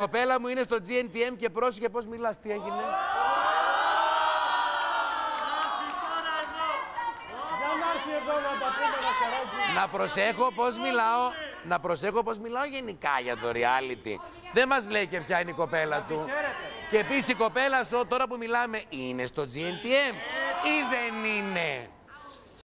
κοπέλα μου είναι στο GNTM και πρόσεχε πώς μιλάς. Τι έγινε? Να προσέχω πώς μιλάω. Να προσέχω πώς μιλάω γενικά για το reality. Δεν μας λέει και ποια είναι η κοπέλα του. Και επίσης η κοπέλα σου τώρα που μιλάμε είναι στο GNTM ή δεν είναι?